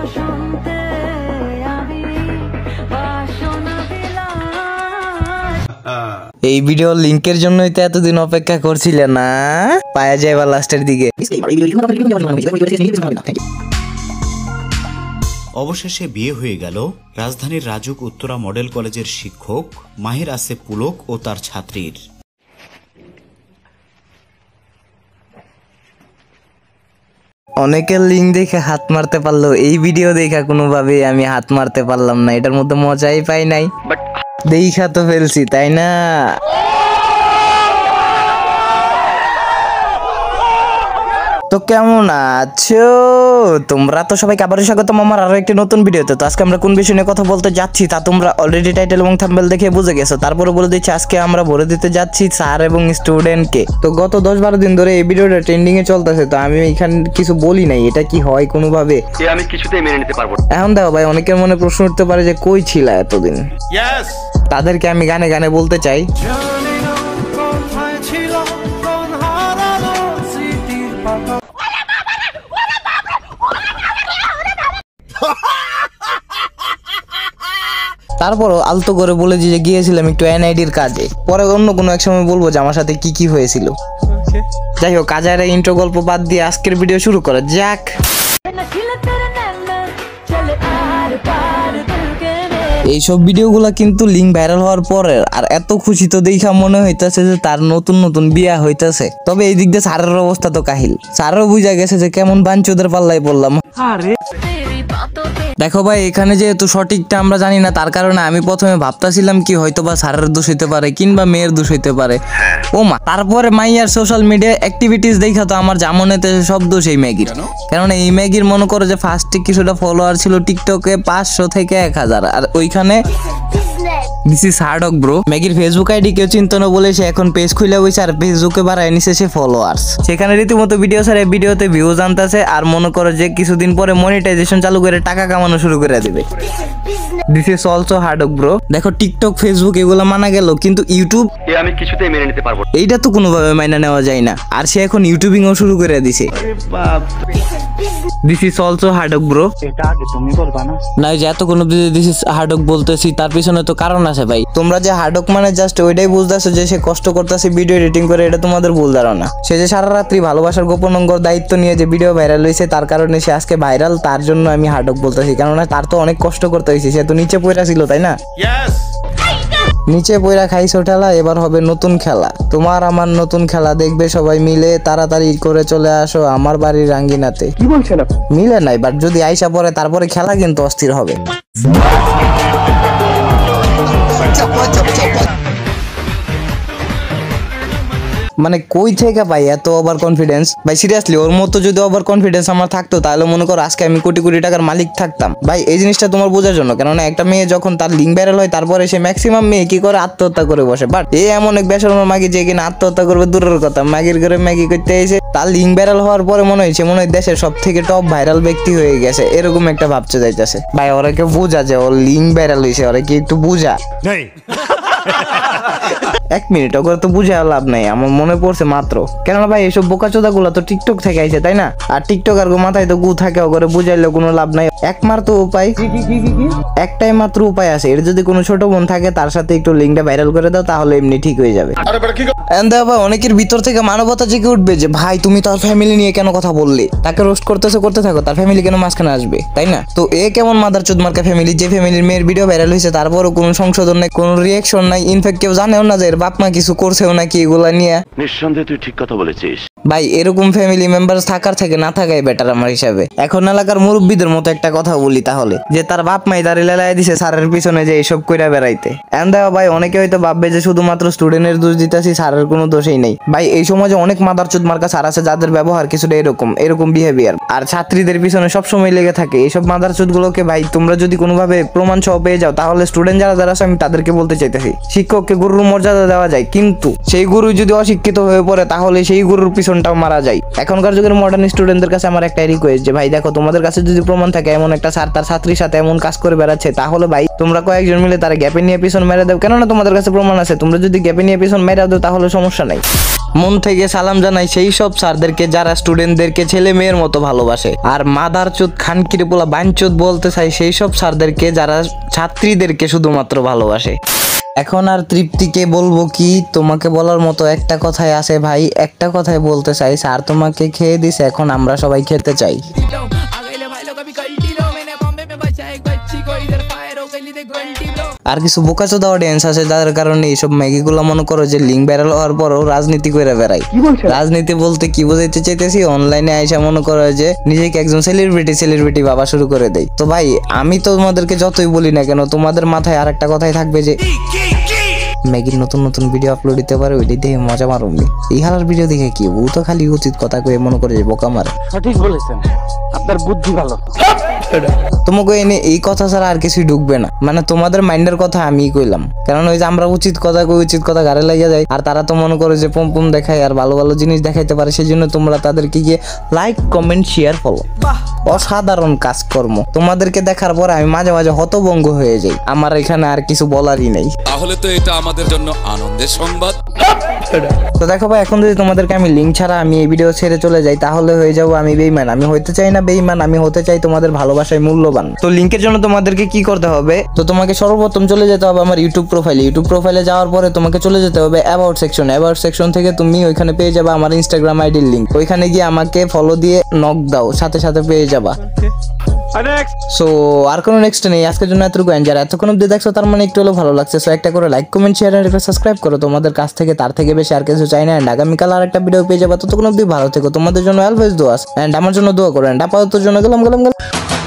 এই ভিডিও লিংকের জন্যই তো এতদিন অপেক্ষা করছিলে না, পাওয়া যাইবা লাস্টের দিকে। অবশেষে বিয়ে হয়ে গেল রাজধানীর রাজুক উত্তরা মডেল কলেজের শিক্ষক মাহির আসিফ পুলক ও তার ছাত্রীর। অনেকের লিঙ্ক দেখে হাত মারতে পারলো, এই ভিডিও দেখা কোনোভাবে আমি হাত মারতে পারলাম না, এটার মধ্যে মজাই পাই নাই, দেখা তো ফেলছি তাই না। তো কেমন আছো তোমরা? তো সবাইকে আবারও স্বাগতম আমার আরো একটি নতুন ভিডিওতে। তো আজকে আমরা কোন বিষয় নিয়ে কথা বলতে যাচ্ছি তা তোমরা অলরেডি টাইটেল এবং থাম্বনেল দেখে বুঝে গেছো। তারপরে বলে দিচ্ছি, আজকে আমরা ভরে দিতে যাচ্ছি স্যার এবং স্টুডেন্টকে। তো গত 10-12 দিন ধরে এই ভিডিওটা ট্রেন্ডিং এ চলতেছে, তো আমি এখানে কিছু বলি নাই, এটা কি হয় কোনোভাবে? আমি কিছুতেই মেনে নিতে পারবো না। এখন দেখো ভাই, অনেকের মনে প্রশ্ন উঠতে পারে যে কই ছিলা এতদিন। তাদেরকে আমি গানে গানে বলতে চাই, তারপরও আলতো করে বলে যে গিয়েছিলাম একটু এনআইডির কাজে, পরে অন্য কোনো এক সময় বলবো যে আমার সাথে কি কি হয়েছিল। যাই হোক, কাজের ইন্ট্রো গল্প বাদ দিয়ে আজকের ভিডিও শুরু করা যাক। এইসব ভিডিওগুলা কিন্তু লিঙ্ক ভাইরাল হওয়ার পরে আর এত খুশি তো দেখা মনে হইতেছে যে তার নতুন নতুন বিয়া হইতেছে। তবে এই দিক দিয়ে স্যারের অবস্থা তো কাহিল, স্যারও বুঝা গেছে যে কেমন বাঞ্চোদের পাল্লাই পড়লাম। দেখো ভাই, এখানে যেহেতু সঠিকটা আমরা জানি না, তার কারণে আমি প্রথমে ভাবতেছিলাম কি হয়তো বা স্যারের দোষ হইতে পারে কিংবা মেয়ের দোষ হইতে পারে। ও মা, তারপরে মাইয়ার সোশ্যাল মিডিয়া অ্যাক্টিভিটিস দেখা তো আমার যা মনেতে সব দোষ এই ম্যাগির। কারণ এই ম্যাগির মনে করো যে ফার্স্টে কিছুটা ফলোয়ার ছিল টিকটকে 500 থেকে 1000, আর ওইখানে দিস ইজ হার্ডক ব্রো। ম্যাগির ফেসবুক আইডি কেউ চিন্তা না বলে সে এখন পেজ খুলে হয়েছে আর ফেসবুকে বাড়ায় নিছে সে ফলোয়ার্স। সেখানে রীতিমতো ভিডিও ছাড়ে, ভিডিওতে ভিউজ আনতেছে আর মনে করো যে কিছুদিন পরে মনিটাইজেশন চালু করে টাকা কামানো শুরু করে দিবে। This is also hardcore bro. দেখো, টিকটক ফেসবুক এগুলো মানা গেল, কিন্তু ইউটিউব আমি কিছুতেই মেনে নিতে পারবো না, এইটা তো কোনোভাবে মাইনা নেওয়া যায় না। আর সে এখন ইউটিউবিংও শুরু করে দিছে। This is also hardcore bro. এটা আগে তুমি বলবা না? না, যে এত কোনো দিস ইজ হার্ডক বলতেছি তার পিছনে তো কারণ আছে ভাই। তোমরা যে হার্ডক মানে জাস্ট ওইটাই বুঝতেছো যে সে কষ্ট করতেছে ভিডিও এডিটিং করে, এটা তোমাদের ভুল ধারণা। সে যে সারা রাত্রি ভালোবাসার গোপন অঙ্গর দায়িত্ব নিয়ে যে ভিডিও ভাইরাল হয়েছে, তার কারণে সে আজকে ভাইরাল, তার জন্য আমি হার্ডক বলতেছি। কেননা তার তো অনেক কষ্ট করতে হয়েছে, সে তো নিচে পড়া ছিল তাই না? নিচে পয়রা খাইছো ঠেলা, এবার হবে নতুন খেলা। তোমার আমার নতুন খেলা দেখবে সবাই মিলে, তাড়াতাড়ি করে চলে আসো আমার বাড়ির রাঙ্গিনাতে। কি বলছেন আপনি? মিলে নাই, বাট যদি আইসা পরে তারপরে খেলা কিন্তু অস্থির হবে। মানে কই থেকে ভাই এত ওভার কনফিডেন্স? ভাই সিরিয়াসলি, ওর মতো যদি ওভার কনফিডেন্স আমার থাকতো তাহলে মনে করো আজকে আমি কোটি কোটি টাকার মালিক থাকতাম। ভাই এই জিনিসটা তোমার বোঝার জন্য, কেননা একটা মেয়ে যখন তার লিঙ্ক ভাইরাল হয় তারপরে সে ম্যাক্সিমাম মেয়ে কি করে আত্মহত্যা করে বসে। বাট এ এমন এক বেসরম মাগি যে কিনা আত্মহত্যা করবে দূরের কথা, ম্যাগির ঘরে ম্যাগি করতে এসে তার লিঙ্ক ভাইরাল হওয়ার পরে মনে হয়েছে দেশের সব থেকে টপ ভাইরাল ব্যক্তি হয়ে গেছে, এরকম একটা ভাবছে যাইতেছে। ভাই ওরা কে বোঝা যে ওর লিঙ্ক ভাইরাল হয়েছে, ওরা কি একটু বোঝা? এক মিনিট, ওগুলো তো বুঝে লাভ নাই, আমার মনে পড়ছে মাত্র। কেননা ভাই এইসব বোকাচোদা গুলা তো টিকটক থেকে আইছে তাই না? আর টিকটক আর মাথায় তো গু থাকে, ওগুলো বুঝাইলেও কোনো লাভ নাই। একমাত্র উপায়, একটাই মাত্র উপায় আছে, এর যদি কোনো ছোট বোন থাকে তার সাথে একটু লিঙ্কটা ভাইরাল করে দাও, তাহলে এমনি ঠিক হয়ে যাবে। ভাই অনেকের ভিতর থেকে মানবতা জেগে উঠবে যে ভাই তুমি তার ফ্যামিলি নিয়ে কেন কথা বললে, তাকে রোস্ট করতেছে, করতে থাকো, তার ফ্যামিলি কেন মাঝখানে আসবে তাই না? তো এ কেমন মাদারচোদ মার্কা ফ্যামিলি, যে ফ্যামিলির মেয়ের ভিডিও ভাইরাল হয়েছে তারপরও কোনো সংশোধন নাই, কোনো রিয়াকশন নাই, ইনফ্যাক্ট কেউ জানেও না যে এর বাপ মা কিছু করছেও নাকি এগুলা নিয়ে। নিঃসন্দেহে তুই ঠিক কথা বলেছিস ভাই। এরকম ফ্যামিলি মেম্বার থাকার থেকে না থাকাই বেটার আমার হিসাবে। এখন এলাকার মুরব্বীদের মতো একটা কথা বলি তাহলে, যে তার বাপ মাই তার লেলাই দিছে স্যারের পিছনে যে এইসব কইরা বেড়াইতে। ভাই অনেকে হয়তো ভাববে যে শুধুমাত্র স্টুডেন্টের দোষ দিতেছি, স্যারের কোনো দোষই নেই। ভাই এই সমাজে অনেক মাদারচোদ মার্কা স্যার আছে যাদের ব্যবহার কিছুটা এরকম বিহেভিয়ার, আর ছাত্রীদের পিছনে সবসময় লেগে থাকে। এইসব মাদারচোদ গুলোকে ভাই তোমরা যদি কোনোভাবে প্রমাণ সহ পেয়ে যাও, তাহলে স্টুডেন্ট যারা আছে আমি তাদেরকে বলতে চাইতেছি, শিক্ষককে গুরুর মর্যাদা দেওয়া যায়, কিন্তু সেই গুরু যদি অশিক্ষিত হয়ে পড়ে তাহলে সেই গুরুর পিছনটাও মারা যায়। এখনকার যুগের মডার্ন স্টুডেন্টদের কাছে আমার একটা রিকোয়েস্ট যে ভাই দেখো, তোমাদের কাছে যদি প্রমাণ থাকে এমন একটা স্যার তার ছাত্রীর সাথে এমন কাজ করে বেড়াচ্ছে, তাহলে ভাই তোমরা কয়েকজন মিলে তারা গ্যাপে নিয়ে পিছন মেরে দাও। কেননা তোমাদের কাছে প্রমাণ আছে, তোমরা যদি গ্যাপে নিয়ে পিছন মেরে দাও তাহলে সমস্যা নাই। মন থেকে সালাম জানাই সেই সব স্যারদেরকে যারা স্টুডেন্টদেরকে ছেলে মেয়ের মতো ভালোবাসে। আর মাদারচোদ খানকির পোলা বাইনচোদ বলতে চাই সেই সব স্যারদেরকে যারা ছাত্রীদেরকে শুধুমাত্র ভালোবাসে। এখন আর তৃপ্তিকে বলবো কি, তোমাকে বলার মতো একটা কথাই আছে ভাই, একটা কথাই বলতে চাই, স্যার তোমাকে খেয়ে দিছে, এখন আমরা সবাই খেতে চাই। আর কিছু বোকাচোদা অডিয়েন্স আছে যাদের কারণে এইসব ম্যাগিগুলো মনে করো যে লিঙ্ক ভাইরাল হওয়ার পরও রাজনীতি করে বেড়ায়। রাজনীতি বলতে কি বোঝাইতে চাইতেছি, অনলাইনে আইসা মনে করো যে নিজেকে একজন সেলিব্রিটি ভাবা শুরু করে দেয়। তো ভাই আমি তো তোমাদেরকে যতই বলি না কেন, তোমাদের মাথায় আর একটা কথাই থাকবে যে ম্যাগির নতুন নতুন ভিডিও আপলোড দিতে পারে, ওইটি দেখে মজা মারুন। এই হালার ভিডিও দেখে কি ও তো খালি উচিত কথা কয়ে মনে করে যে বোকা মারে। সঠিক বলেছেন, আপনার বুদ্ধি ভালো। তোমাকে এনে এই কথা ছাড়া আর কিছুই ঢুকবে না, মানে তোমাদের মাইন্ডের কথা আমি কইলাম। কারণ ওই যে আমরা উচিত কথা কই, উচিত কথা গাড়ে লাগিয়ে যায়, আর তারা তো মনে করে যে পম দেখায় আর ভালো ভালো জিনিস দেখাইতে পারে, সেই জন্য তোমরা তাদেরকে গিয়ে লাইক কমেন্ট শেয়ার ফলো। অসাধারণ কাজকর্ম। তোমাদেরকে দেখার পর আমি মাঝে মাঝে হতভঙ্গ হয়ে যাই, আমার এখানে আর কিছু বলারই নেই। তাহলে তো এটা আমাদের জন্য আনন্দের সংবাদ। তো দেখো ভাই, এখন যদি তোমাদেরকে আমি লিঙ্ক ছাড়া আমি এই ভিডিও ছেড়ে চলে যাই তাহলে হয়ে যাবো আমি বেঈমান। আমি হইতে চাই না বেঈমান, আমি হতে চাই তোমাদের ভালোবাসায় মূল্যবান। তো লিঙ্কের জন্য তোমাদেরকে কি করতে হবে, তো তোমাকে সর্বপ্রথম চলে যেতে হবে আমার ইউটিউব প্রোফাইলে যাওয়ার পরে তোমাকে চলে যেতে হবে অ্যাবাউট সেকশন থেকে তুমি ওইখানে পেয়ে যাবে আমার ইনস্টাগ্রাম আইডির লিঙ্ক। ওইখানে গিয়ে আমাকে ফলো দিয়ে নক দাও, সাথে সাথে পেয়ে যাবা। সো আর কোনো নেক্সট নেই, আজকের জন্য এতটুকু। যারা এতক্ষণ অব্দি দেখছো তার মানে একটু হলেও ভালো লাগছে। সো একটা করে লাইক কমেন্ট শেয়ার আর একটা সাবস্ক্রাইব করো। তোমাদের কাছ থেকে তার থেকে বেশি আর কিছু চাই না। এন্ড আগামীকাল আর একটা ভিডিও পেয়ে যাবো। ততক্ষণ অব্দি ভালো থেকো, তোমাদের জন্য অলওয়েজ দোয়া, এন্ড আমার জন্য দোয়া করো। এন্ড আপাতত জন্য গেলাম।